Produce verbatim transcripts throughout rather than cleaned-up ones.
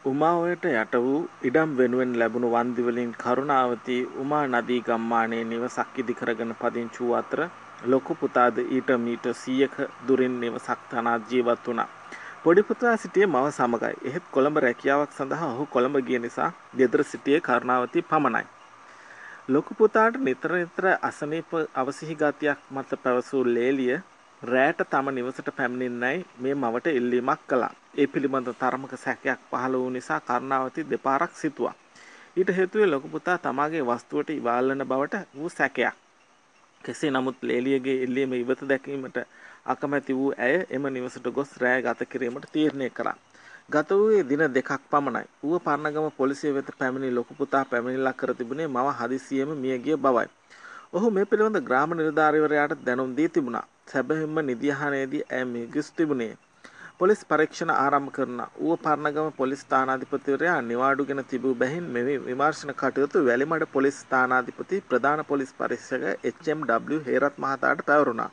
උමාඔයට යට වූ ඉඩම් වෙනුවෙන් ලැබුණු වන්දි වලින් කරුණාවති උමා නදී ගම්මානයේ නිවසක් ඉදි කරගෙන පදිංචි වූ අතර ලොකු පුතාද ඊට මීට සීයක දුරින් නිවසක් තනා ජීවත් වුණා. පොඩි පුතා සිටියේ මව සමගයි. එහෙත් කොළඹ රැකියාවක් සඳහා ඔහු කොළඹ ගිය නිසා ගෙදර සිටියේ කරුණාවති පමණයි. ලොකු පුතාට නිතර නිතර අසනීප අවසිහි ගතියක් මත පැවසූ ලේලිය රැට තම නිවසට පැමිණෙන්නයි මේ මවට ඉල්ලීමක් කළා. ඒ පිළිබඳ තරමක සැකයක් පහළ වූ නිසා කරුණාවති දෙපාරක් සිතුවා. ඊට හේතුවේ ලොකු පුතා තමාගේ වස්තුවට ඉවල්ලන බවට වූ සැකයක්. කෙසේ නමුත් ලේලියගේ ඉල්ලීම ඉවත දැකීමට අකමැති වූ ඇය එම නිවසට ගොස් රැය ගත කිරීමට තීරණය කළා. ගත වූයේ දින දෙකක් පමණයි. ඌව පරණගම පොලිසිය වෙත පැමිණි ලොකු පුතා පැමිණිල්ල කර තිබුණේ මව හදිසියෙම මිය ගිය බවයි. ඔහු මේ පිළිබඳ ග්‍රාම නිලධාරීවරයාට දැනුම් දී තිබුණා. සැබවින්ම නිදියහනේදී ඇය මිය ගිස් තිබුණේ. පොලිස් පරීක්ෂණ ආරම්භ කරන ඌව පරණගම පොලිස් ස්ථානාධිපතිවරයා නිවාඩුගෙන තිබූ බැවින් මෙවැනි විමර්ශන කටයුතු වැලිමඩ පොලිස් ස්ථානාධිපති ප්‍රධාන පොලිස් පරීක්ෂක එච් එම් ඩබ්ලිව් හේරත් මහතාට පැවරුණා.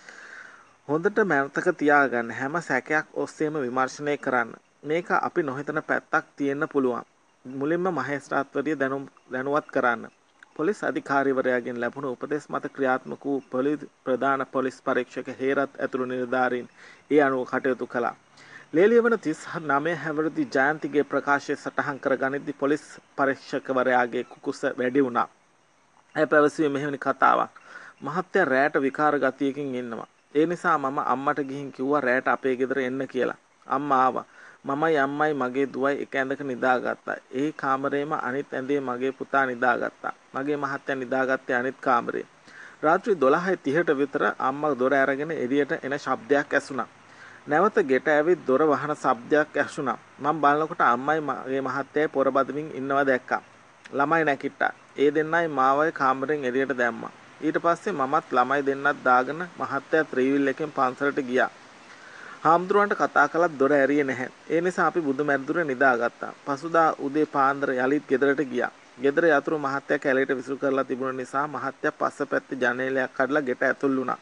හොඳට මතක තියාගන්න හැම සැකයක් ඔස්සේම විමර්ශනය කරන්න. මේක අපි නොහිතන පැත්තක් තියෙන්න පුළුවන්. මුලින්ම මහේස්ත්‍රාත්වරිය දැනුම් දැනුවත් කරන්න. පොලිස් අධිකාරිවරයාගෙන් ලැබුණු උපදෙස් මත ක්‍රියාත්මක වූ පොලිස් ප්‍රධාන පොලිස් පරීක්ෂක හේරත් ඇතුළු නිලධාරීන් ඒ අනුව කටයුතු කළා. ලේලිය වන තිස් නවය හැවිරිදි ජයන්තිගේ ප්‍රකාශය සටහන් කර ගනිද්දී පොලිස් පරීක්ෂකවරයාගේ කුකුස වැඩි වුණා. ඇය පැවසුවේ මෙහෙමනි කතාවක්. මහත්තයා රැට විකාර ගතියකින් ඉන්නවා. ඒ නිසා මම අම්මට ගිහින් කිව්වා රැට අපේ ගෙදර එන්න කියලා. අම්මා ආවා. මමයි අම්මයි මගේ දුවයි එක ඇඳක නිදාගත්තා. ඒ කාමරේම අනිත් ඇඳේ මගේ පුතා නිදාගත්තා. මගේ මහත්තයා නිදාගත්තේ අනිත් කාමරේ. රාත්‍රී දොළහයි තිහට විතර අම්මා දොර අරගෙන එළියට එන ශබ්දයක් ඇසුණා. නැවත ගෙට ඇවිත් දොර වහන ශබ්දයක් ඇසුණා. මම බලනකොට අම්මයි මගේ මහත්තයයි පොර බදමින් ඉන්නවා දැක්කා. ළමයි නැකිට්ටා. ඒ දෙන්නයි මාවයි කාමරෙන් එළියට දැම්මා. ඊට පස්සේ මමත් ළමයි දෙන්නත් දාගෙන මහත්තයා ත්‍රිවිල් එකෙන් පන්සලට ගියා. හාමුදුරුවන්ට කතා කළත් දොර ඇරියේ නැහැ. ඒ නිසා අපි බුදු මැදුරේ නිදාගත්තා. පසුදා උදේ පාන්දර යලිත් ගෙදරට ගියා. ගෙදර යතුරු මහත්තයා කැලේට විසිරු කරලා තිබුණ නිසා මහත්තයා පස්සපැත්තේ ජනේලයක් කඩලා ගෙට ඇතුල් වුණා.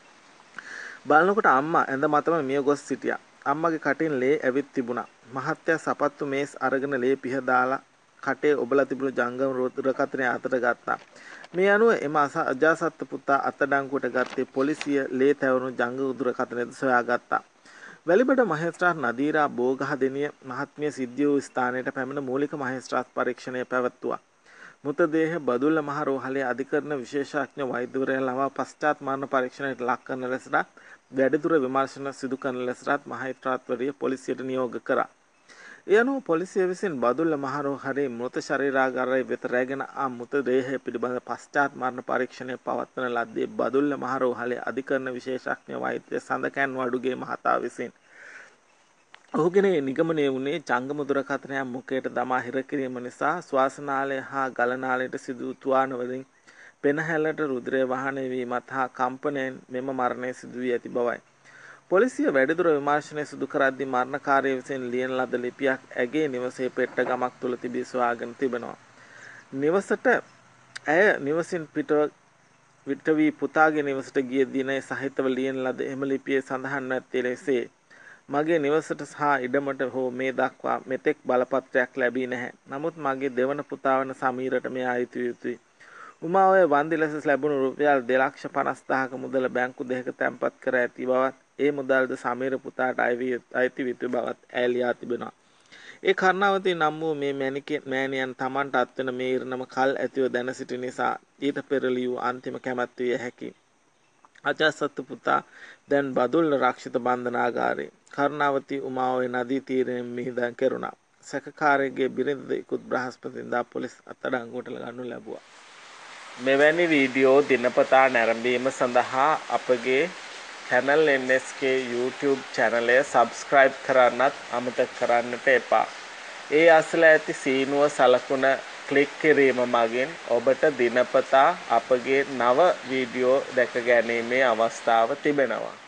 බලනකොට අම්මා ඇඳ මතම මිය ගොස් සිටියා. අම්මගේ කටින් ලේ ඇවිත් තිබුණා. මහත්තයා සපත්තු මේස් අරගෙන ලේ පිහ දාලා කටේ ඔබලා තිබුණු ජංගම දුරකථනය අතට ගත්තා. මේ අනුව එම අජාසත් පුතා අත්අඩංගුවට ගත්තේ පොලිසිය ලේ තැවුණු ජංගම දුරකථනයද සොයාගත්තා. වැලිබඩ මහේස්ත්‍රාත් නදීරා බෝගහදෙනිය මහත්මිය සිද්ධ වූ ස්ථානයට පැමිණ මූලික මහේස්ත්‍රාත් පරීක්ෂණය පැවැත්තුවා. මృతදේහ බදුල්ල මහ රෝහලේ අධිකරණ විශේෂඥ වෛද්‍යවරයා ලවා පශ්චාත් මරණ පරීක්ෂණයට ලක් කරන ලෙසට වැඩිදුර විමර්ශන සිදු කරන ලෙසට මහේස්ත්‍රාත්වරිය පොලිසියට නියෝග කරා. ඒ අනුව පොලිසිය විසින් බදුල්ල මහ රෝහලේ මృత ශරීරාගාරය වෙත රැගෙන ආ මృతදේහය පිළිබඳ පශ්චාත් මරණ පරීක්ෂණය පවත්වන ලද්දේ බදුල්ල මහ රෝහලේ අධිකරණ විශේෂඥ වෛද්‍ය සඳකෑන් වඩුගේ මහතා විසින්. ඔහුගෙන නිගමනය වුණේ ජංගම දුරකථනය මුඛයට දමා හිර කිරීම නිසා ශ්වාසනාලය හා ගලනාලයට සිදු තුවාන වලින් පෙනහැල්ලට රුධිරය වහනය වීමත් හා කම්පනයෙන් මෙම මරණය සිදු වී ඇති බවයි. පොලිසිය වැඩිදුර විමර්ශනය සිදු කරද්දී මරණකාරය විසින් ලියන ලද ලිපියක් ඇගේ නිවසේ පෙට්ට ගමක් තුල තිබී සොයාගෙන තිබෙනවා. නිවසට ඇය නිවසින් පිටව විට වී පුතාගේ නිවසට ගිය දිනය සහිතව ලියන ලද එම ලිපියේ සඳහන් නැත්තේ ලෙසේ මගේ නිවසට සහ ඉඩමට හෝ මේ දක්වා මෙතෙක් බලපත්‍රයක් ලැබී නැහැ. නමුත් මගේ දෙවන පුතා වන සමීරට මේ අයිති යුතුයි. උමා ඔය වන්දි ලෙස ලැබුණු රුපියල් දෙලක්ෂ පනස් දහක මුදල බැංකු දෙකක තැන්පත් කර ඇති බවත් ඒ මුදල්ද සමීර පුතාට අයිති යුතු බවත් ඇය ලියා තිබෙනවා. ඒ කරුණාවතී නම් වූ මේ මැණිකේ මෑණියන් Tamanට අත්වන මේ ඉරණම කල් ඇතිව දැන සිටි නිසා ඊට පෙර ලියූ අන්තිම කැමැත්ත විය හැකියි. අජාසත් පුතා දැන් බදුල්ල රක්ෂිත බන්ධනාගාරයේ කරුණාවතී උමාඔය නදී තීරයෙන් මිහිදන් කෙරුණා. සැකකාරයාගේ බිරිඳ ඉකුත් බ්‍රහස්පතින්දා පොලිස් අත්අඩංගුවට ගනු ලැබුවා. මෙවැනි වීඩියෝ දිනපතා නැරඹීම සඳහා අපගේ channel N S K YouTube channel එක subscribe කරන්නත් අමතක කරන්නට එපා. ඒ අසල ඇති සීනුව සලකුණ ක්ලික් කිරීම මගින් ඔබට දිනපතා අපගේ නව වීඩියෝ දැක ගැනීමේ අවස්ථාව තිබෙනවා.